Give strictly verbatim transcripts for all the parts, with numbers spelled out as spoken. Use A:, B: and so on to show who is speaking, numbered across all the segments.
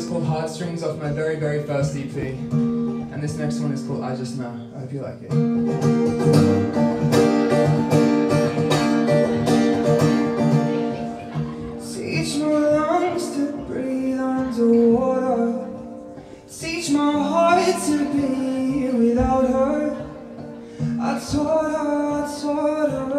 A: called Heartstrings off my very, very first E P. And this next one is called I Just Know. I hope you like it. Teach my lungs to breathe underwater. Teach my heart to be without her. I taught her, I taught her.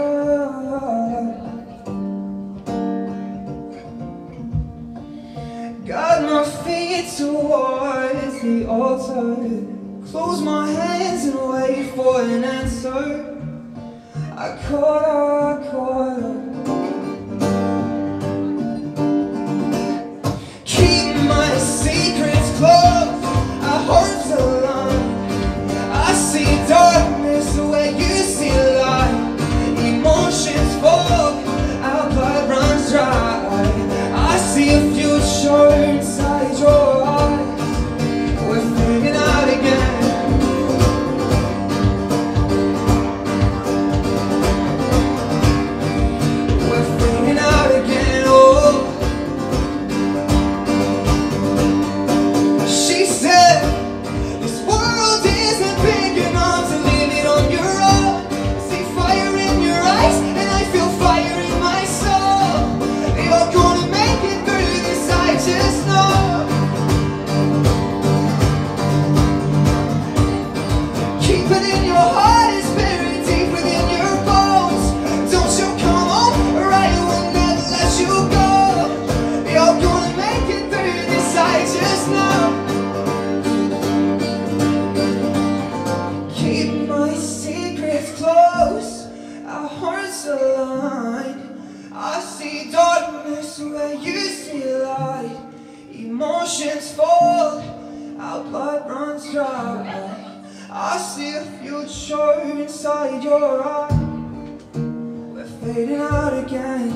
A: Got my feet towards the altar. Close my hands and wait for an answer. I caught her, I caught her. Keep my secrets close, our hearts align. I see darkness where you see light. Emotions fall, our blood runs dry. I see a future inside your eyes. We're fading out again. We're fading out again, oh. She said, this world isn't big enough to leave it on your own. I see fire in your eyes and I feel fire in my soul. You're gonna make it through this, I just know. Keep it in your heart and spirit deep within your bones. Don't you come on, or I will never let you go. You're gonna make it through this, I just know. Keep my secrets close, our hearts align. I see darkness where you see light. Emotions fall, our blood runs dry. I see a future inside your eyes. We're fading out again.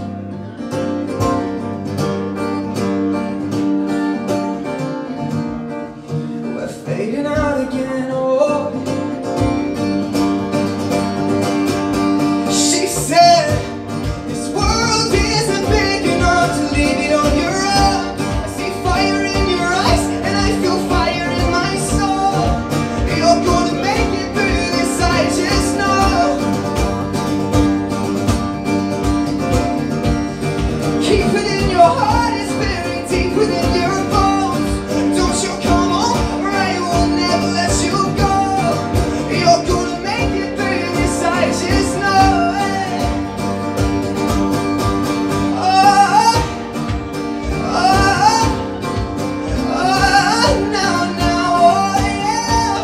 A: We're fading out again, oh. She said, this world isn't big enough to leave it on your own. I see fire in your eyes and I feel fire in my soul. You're gonna make it through this, I just know. Keep it in your heart and spirit deep within your bones. Don't you come on, or I will never let you go. You're gonna make it through this, I just know. Oh, oh, oh, now, now, oh yeah.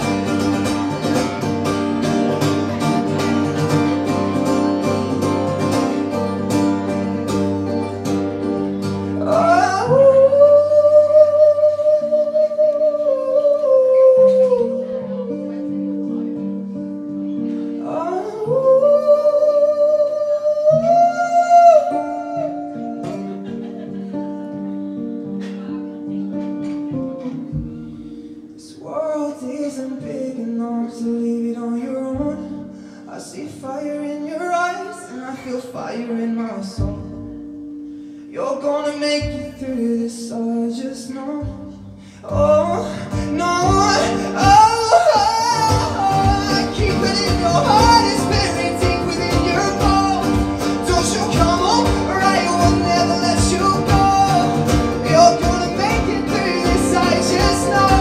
A: This world isn't big enough to leave it on your own. I see fire in your eyes and I feel fire in my soul. You're gonna make it through this, I just know. Oh, no, oh, oh, oh. Keep it in your heart and spirit deep within your bones. Don't you come on, or I will never let you go. You're gonna make it through this, I just know.